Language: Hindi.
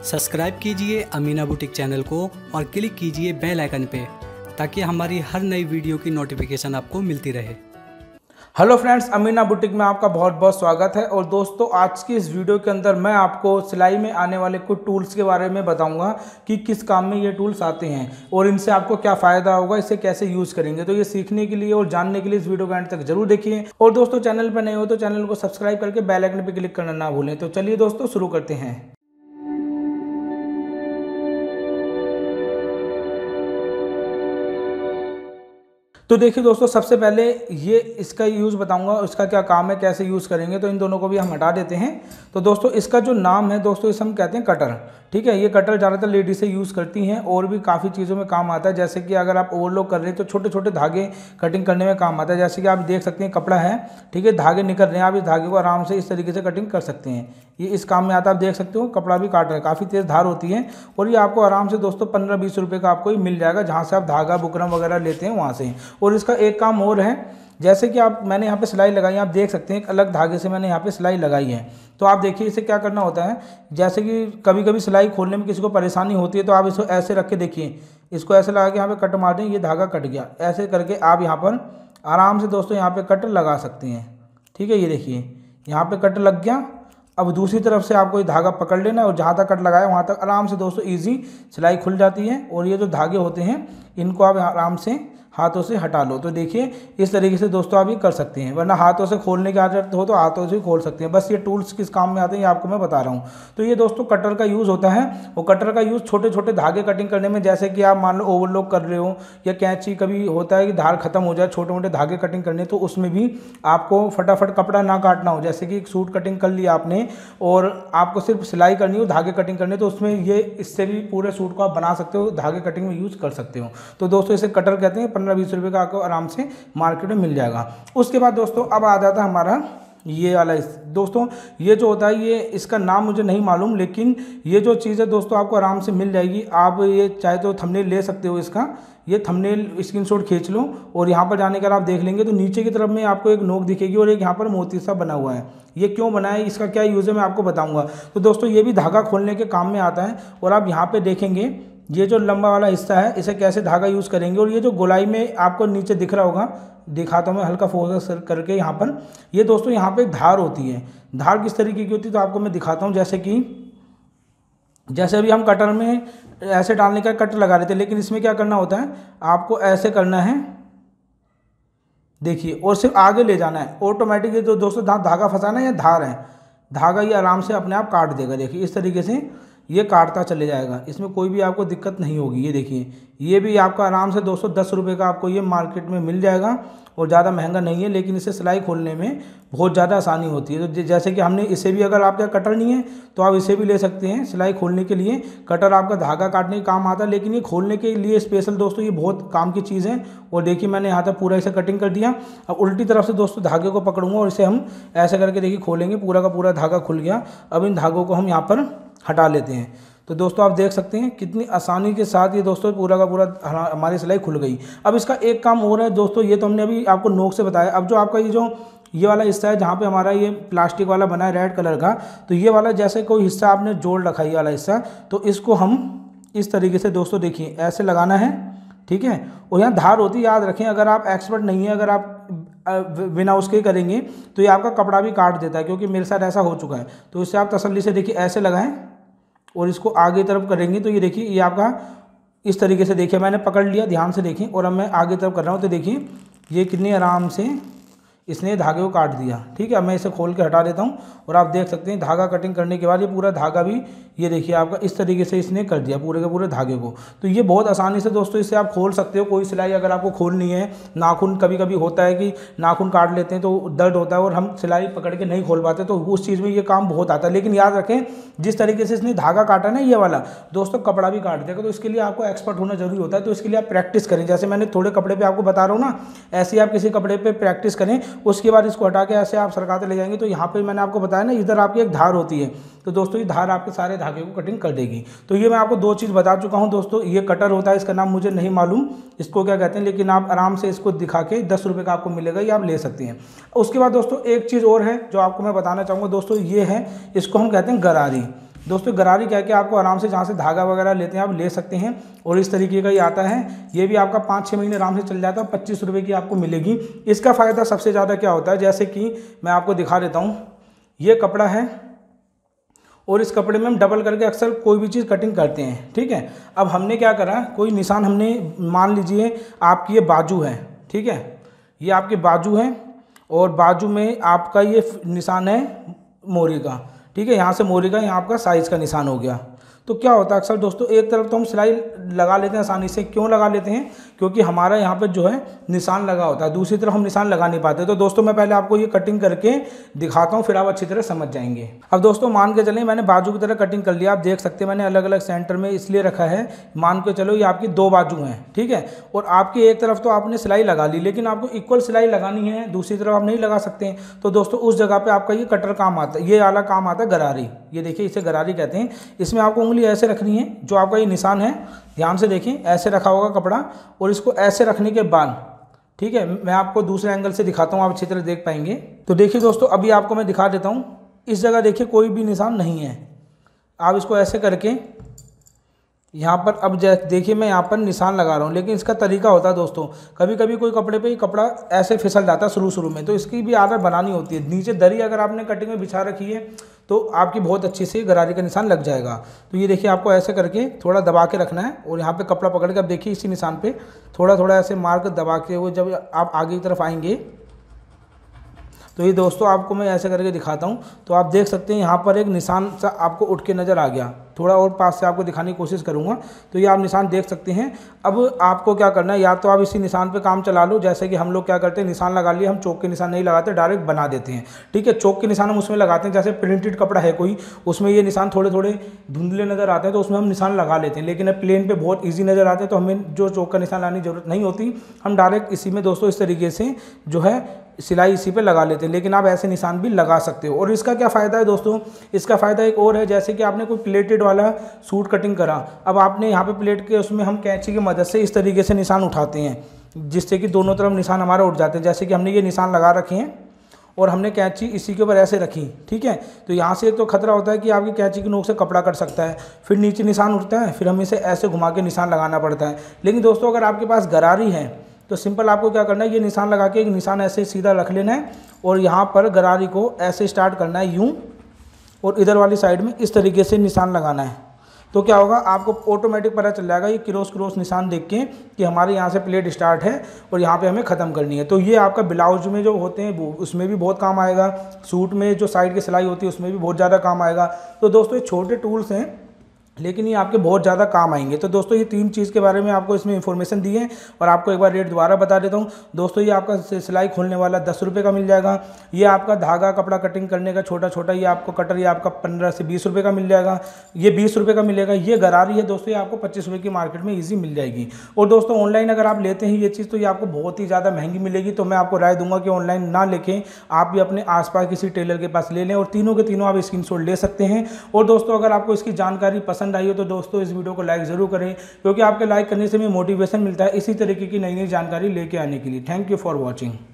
सब्सक्राइब कीजिए अमीना बुटीक चैनल को और क्लिक कीजिए बेल आइकन पे ताकि हमारी हर नई वीडियो की नोटिफिकेशन आपको मिलती रहे। हेलो फ्रेंड्स, अमीना बुटीक में आपका बहुत बहुत स्वागत है। और दोस्तों, आज की इस वीडियो के अंदर मैं आपको सिलाई में आने वाले कुछ टूल्स के बारे में बताऊंगा कि किस काम में ये टूल्स आते हैं और इनसे आपको क्या फ़ायदा होगा, इसे कैसे यूज़ करेंगे। तो ये सीखने के लिए और जानने के लिए इस वीडियो को एंड तक जरूर देखिए। और दोस्तों, चैनल पर नए हो तो चैनल को सब्सक्राइब करके बेल आइकन पर क्लिक करना ना भूलें। तो चलिए दोस्तों, शुरू करते हैं। तो देखिए दोस्तों, सबसे पहले ये इसका यूज़ बताऊंगा, इसका क्या काम है, कैसे यूज़ करेंगे। तो इन दोनों को भी हम हटा देते हैं। तो दोस्तों, इसका जो नाम है दोस्तों, इसे हम कहते हैं कटर। ठीक है, ये कटर ज़्यादातर लेडीज से यूज़ करती हैं और भी काफ़ी चीज़ों में काम आता है। जैसे कि अगर आप ओवरलॉक कर रहे हैं तो छोटे छोटे धागे कटिंग करने में काम आता है। जैसे कि आप देख सकते हैं, कपड़ा है, ठीक है, धागे निकल रहे हैं, आप इस धागे को आराम से इस तरीके से कटिंग कर सकते हैं। ये इस काम में आता है। आप देख सकते हो कपड़ा भी काट रहा है, काफ़ी तेज़ धार होती है। और ये आपको आराम से दोस्तों 15-20 रुपये का आपको ही मिल जाएगा, जहाँ से आप धागा बुकरम वगैरह लेते हैं वहाँ से। और इसका एक काम और है, जैसे कि मैंने यहाँ पे सिलाई लगाई है, आप देख सकते हैं एक अलग धागे से मैंने यहाँ पे सिलाई लगाई है। तो आप देखिए इसे क्या करना होता है। जैसे कि कभी कभी सिलाई खोलने में किसी को परेशानी होती है, तो आप इसको ऐसे रख के देखिए, इसको ऐसे लगा के यहाँ पे कट मार दें, ये धागा कट गया। ऐसे करके आप यहाँ पर आराम से दोस्तों यहाँ पे कट लगा सकते हैं। ठीक है, ये देखिए यहाँ पे कट लग गया। अब दूसरी तरफ से आपको ये धागा पकड़ लेना है और जहाँ तक कट लगाया वहाँ तक आराम से दोस्तों ईजी सिलाई खुल जाती है। और ये जो धागे होते हैं इनको आप आराम से हाथों से हटा लो। तो देखिए इस तरीके से दोस्तों आप ये कर सकते हैं, वरना हाथों से खोलने की आदत हो तो हाथों से खोल सकते हैं। बस ये टूल्स किस काम में आते हैं ये आपको मैं बता रहा हूँ। तो ये दोस्तों कटर का यूज़ होता है। वो कटर का यूज़ छोटे छोटे धागे कटिंग करने में, जैसे कि आप मान लो ओवरलॉक कर रहे हो या कैंची, कभी होता है कि धार खत्म हो जाए, छोटे मोटे धागे कटिंग करने, तो उसमें भी आपको फटाफट कपड़ा ना काटना हो। जैसे कि एक सूट कटिंग कर लिया आपने और आपको सिर्फ सिलाई करनी हो, धागे कटिंग करने, तो उसमें ये इससे भी पूरे सूट को आप बना सकते हो, धागे कटिंग में यूज़ कर सकते हो। तो दोस्तों इसे कटर कहते हैं। 15-20 रुपये का आपको आराम से मार्केट में मिल जाएगा। उसके बाद दोस्तों अब आ जाता है हमारा ये वाला। दोस्तों ये जो होता है, ये इसका नाम मुझे नहीं मालूम, लेकिन ये जो चीज़ है दोस्तों आपको आराम से मिल जाएगी। आप ये चाहे तो थंबनेल ले सकते हो इसका, ये थंबनेल स्क्रीनशॉट खींच लो और यहाँ पर जाने का आप देख लेंगे तो नीचे की तरफ में आपको एक नोक दिखेगी और एक यहाँ पर मोती सा बना हुआ है। ये क्यों बना है, इसका क्या यूज़ है, मैं आपको बताऊँगा। तो दोस्तों ये भी धागा खोलने के काम में आता है। और आप यहाँ पर देखेंगे ये जो लंबा वाला हिस्सा है, इसे कैसे धागा यूज़ करेंगे। और ये जो गोलाई में आपको नीचे दिख रहा होगा, दिखाता हूँ मैं हल्का फोकस करके यहाँ पर, ये दोस्तों यहाँ पे धार होती है। धार किस तरीके की होती है तो आपको मैं दिखाता हूँ। जैसे अभी हम कटर में ऐसे डालने का कट लगा रहे थे, लेकिन इसमें क्या करना होता है, आपको ऐसे करना है, देखिए, और सिर्फ आगे ले जाना है। ऑटोमेटिक ये जो दोस्तों धागा फंसाना है, ये धार है, धागा ये आराम से अपने आप काट देगा। देखिए इस तरीके से ये काटता चले जाएगा, इसमें कोई भी आपको दिक्कत नहीं होगी। ये देखिए ये भी आपका आराम से दोस्तों 10 रुपये का आपको ये मार्केट में मिल जाएगा और ज़्यादा महंगा नहीं है, लेकिन इसे सिलाई खोलने में बहुत ज़्यादा आसानी होती है। तो जैसे कि हमने इसे भी, अगर आपका कटर नहीं है तो आप इसे भी ले सकते हैं सिलाई खोलने के लिए। कटर आपका धागा काटने का काम आता है, लेकिन ये खोलने के लिए स्पेशल दोस्तों ये बहुत काम की चीज़ है। और देखिए मैंने यहाँ तक पूरा इसे कटिंग कर दिया। अब उल्टी तरफ से दोस्तों धागे को पकड़ूंगा और इसे हम ऐसे करके देखिए खोलेंगे, पूरा का पूरा धागा खुल गया। अब इन धागों को हम यहाँ पर हटा लेते हैं। तो दोस्तों आप देख सकते हैं कितनी आसानी के साथ ये दोस्तों पूरा का पूरा हमारी सिलाई खुल गई। अब इसका एक काम और है दोस्तों, ये तो हमने अभी आपको नोक से बताया। अब जो आपका ये वाला हिस्सा है जहाँ पे हमारा ये प्लास्टिक वाला बना है रेड कलर का, तो ये वाला जैसे कोई हिस्सा आपने जोड़ रखा है, ये वाला हिस्सा, तो इसको हम इस तरीके से दोस्तों देखिए ऐसे लगाना है। ठीक है, और यहाँ धार होती है, याद रखें, अगर आप एक्सपर्ट नहीं है, अगर आप बिना उसके करेंगे तो ये आपका कपड़ा भी काट देता है, क्योंकि मेरे साथ ऐसा हो चुका है। तो इससे आप तसल्ली से देखिए ऐसे लगाएं और इसको आगे तरफ करेंगे तो ये देखिए ये आपका इस तरीके से, देखिए मैंने पकड़ लिया, ध्यान से देखें, और अब मैं आगे तरफ कर रहा हूँ। तो देखिए ये कितनी आराम से इसने धागे को काट दिया। ठीक है, अब मैं इसे खोल के हटा देता हूँ और आप देख सकते हैं धागा कटिंग करने के बाद ये पूरा धागा भी, ये देखिए आपका इस तरीके से इसने कर दिया पूरे के पूरे धागे को। तो ये बहुत आसानी से दोस्तों इससे आप खोल सकते हो। कोई सिलाई अगर आपको खोलनी है, नाखून कभी कभी होता है कि नाखून काट लेते हैं तो दर्द होता है और हम सिलाई पकड़ के नहीं खोल पाते, तो उस चीज़ में ये काम बहुत आता है। लेकिन याद रखें, जिस तरीके से इसने धागा काटा ना ये वाला, दोस्तों कपड़ा भी काट देगा। तो इसके लिए आपको एक्सपर्ट होना जरूरी होता है। तो इसके लिए आप प्रैक्टिस करें, जैसे मैंने थोड़े कपड़े पर आपको बता रहा हूँ ना, ऐसे आप किसी कपड़े पर प्रैक्टिस करें। उसके बाद इसको हटा के ऐसे आप सरकाते ले जाएंगे तो यहाँ पे मैंने आपको बताया ना, इधर आपकी एक धार होती है, तो दोस्तों ये धार आपके सारे धागे को कटिंग कर देगी। तो ये मैं आपको दो चीज़ बता चुका हूँ दोस्तों। ये कटर होता है, इसका नाम मुझे नहीं मालूम इसको क्या कहते हैं, लेकिन आप आराम से इसको दिखा के 10 रुपये का आपको मिलेगा, ये आप ले सकते हैं। उसके बाद दोस्तों एक चीज़ और है जो आपको मैं बताना चाहूँगा दोस्तों, ये है, इसको हम कहते हैं गरारी। दोस्तों गरारी क्या है कि आपको आराम से जहाँ से धागा वगैरह लेते हैं आप ले सकते हैं, और इस तरीके का ये आता है। ये भी आपका 5-6 महीने आराम से चल जाता है, 25 रुपये की आपको मिलेगी। इसका फ़ायदा सबसे ज़्यादा क्या होता है, जैसे कि मैं आपको दिखा देता हूँ, ये कपड़ा है और इस कपड़े में हम डबल करके अक्सर कोई भी चीज़ कटिंग करते हैं, ठीक है। अब हमने क्या करा, कोई निशान हमने, मान लीजिए आपकी ये बाजू है, ठीक है, ये आपके बाजू है और बाजू में आपका ये निशान है मोरी का, ठीक है, यहाँ से मोरी का यहाँ आपका साइज़ का निशान हो गया। तो क्या होता है अक्सर दोस्तों, एक तरफ तो हम सिलाई लगा लेते हैं आसानी से। क्यों लगा लेते हैं, क्योंकि हमारा यहाँ पे जो है निशान लगा होता है, दूसरी तरफ हम निशान लगा नहीं पाते। तो दोस्तों मैं पहले आपको ये कटिंग करके दिखाता हूँ, फिर आप अच्छी तरह समझ जाएंगे। अब दोस्तों मान के चलें मैंने बाजू की तरह कटिंग कर लिया, आप देख सकते हैं मैंने अलग अलग सेंटर में इसलिए रखा है, मान के चलो ये आपकी 2 बाजू हैं, ठीक है, और आपकी एक तरफ तो आपने सिलाई लगा ली, लेकिन आपको इक्वल सिलाई लगानी है, दूसरी तरफ आप नहीं लगा सकते हैं। तो दोस्तों उस जगह पर आपका ये कटर काम आता है, ये वाला काम आता है गरारी। ये देखिए इसे गरारी कहते हैं। इसमें आपको उंगली ऐसे रखनी है, जो आपका ये निशान है ध्यान से देखें, ऐसे रखा होगा कपड़ा, और इसको ऐसे रखने के बाद, ठीक है, मैं आपको दूसरे एंगल से दिखाता हूँ, आप अच्छी तरह देख पाएंगे। तो देखिए दोस्तों अभी आपको मैं दिखा देता हूँ, इस जगह देखिए कोई भी निशान नहीं है। आप इसको ऐसे करके यहाँ पर, अब देखिए मैं यहाँ पर निशान लगा रहा हूँ, लेकिन इसका तरीका होता है दोस्तों, कभी कभी कोई कपड़े पे कपड़ा ऐसे फिसल जाता है शुरू में, तो इसकी भी आदत बनानी होती है। नीचे दरी अगर आपने कटिंग में बिछा रखी है तो आपकी बहुत अच्छी से गरारी का निशान लग जाएगा। तो ये देखिए आपको ऐसे करके थोड़ा दबा के रखना है, और यहाँ पे कपड़ा पकड़ के अब देखिए इसी निशान पे थोड़ा थोड़ा ऐसे मार कर दबा के, वो जब आप आगे की तरफ आएंगे तो ये दोस्तों आपको मैं ऐसे करके दिखाता हूँ, तो आप देख सकते हैं यहाँ पर एक निशान सा आपको उठ के नज़र आ गया। थोड़ा और पास से आपको दिखाने की कोशिश करूँगा, तो ये आप निशान देख सकते हैं। अब आपको क्या करना है, या तो आप इसी निशान पे काम चला लो, जैसे कि हम लोग क्या करते हैं, निशान लगा लिए, हम चौक के निशान नहीं लगाते, डायरेक्ट बना देते हैं, ठीक है। चौक के निशान हम उसमें लगाते हैं, जैसे प्रिंटेड कपड़ा है कोई, उसमें ये निशान थोड़े थोड़े धुंधले नज़र आते हैं, तो उसमें हम निशान लगा लेते हैं। लेकिन अब प्लेन पे बहुत ईजी नज़र आते हैं, तो हमें जो चौक का निशान लाने की जरूरत नहीं होती, हम डायरेक्ट इसी में दोस्तों इस तरीके से जो है सिलाई इसी पे लगा लेते हैं। लेकिन आप ऐसे निशान भी लगा सकते हो। और इसका क्या फ़ायदा है दोस्तों, इसका फ़ायदा एक और है, जैसे कि आपने कोई प्लेटेड वाला सूट कटिंग करा, अब आपने यहाँ पे प्लेट के उसमें हम कैंची की मदद से इस तरीके से निशान उठाते हैं, जिससे कि दोनों तरफ निशान हमारा उठ जाते हैं। जैसे कि हमने ये निशान लगा रखे हैं और हमने कैंची इसी के ऊपर ऐसे रखी, ठीक है, तो यहाँ से एक तो खतरा होता है कि आपकी कैंची की नोक से कपड़ा कट सकता है, फिर नीचे निशान उठता है, फिर हमें इसे ऐसे घुमा के निशान लगाना पड़ता है। लेकिन दोस्तों अगर आपके पास गरारी है तो सिंपल आपको क्या करना है, ये निशान लगा के एक निशान ऐसे सीधा रख लेना है, और यहाँ पर गरारी को ऐसे स्टार्ट करना है यूँ, और इधर वाली साइड में इस तरीके से निशान लगाना है। तो क्या होगा, आपको ऑटोमेटिक पता चल जाएगा ये क्रॉस निशान देख के कि हमारे यहाँ से प्लेट स्टार्ट है और यहाँ पे हमें ख़त्म करनी है। तो ये आपका ब्लाउज में जो होते हैं वो उसमें भी बहुत काम आएगा, सूट में जो साइड की सिलाई होती है उसमें भी बहुत ज़्यादा काम आएगा। तो दोस्तों ये छोटे टूल्स हैं, लेकिन ये आपके बहुत ज़्यादा काम आएंगे। तो दोस्तों ये 3 चीज़ के बारे में आपको इसमें इन्फॉर्मेशन दी है, और आपको एक बार रेट दोबारा बता देता हूँ दोस्तों। ये आपका सिलाई खोलने वाला 10 रुपये का मिल जाएगा। ये आपका धागा कपड़ा कटिंग करने का छोटा छोटा ये आपको कटर, ये आपका 15 से 20 रुपये का मिल जाएगा। ये 20 रुपये का मिलेगा। ये गरारी है दोस्तों, ये आपको 25 रुपये की मार्केट में ईजी मिल जाएगी। और दोस्तों ऑनलाइन अगर आप लेते हैं ये चीज़ तो ये आपको बहुत ही ज़्यादा महंगी मिलेगी। तो मैं आपको राय दूंगा कि ऑनलाइन ना लेके आप भी अपने आसपास किसी टेलर के पास ले लें, और तीनों के तीनों आप स्क्रीनशॉट ले सकते हैं। और दोस्तों अगर आपको इसकी जानकारी पसंद आई हो तो दोस्तों इस वीडियो को लाइक ज़रूर करें, क्योंकि आपके लाइक करने से हमें मोटिवेशन मिलता है इसी तरीके की नई नई जानकारी लेके आने के लिए। Thank you for watching.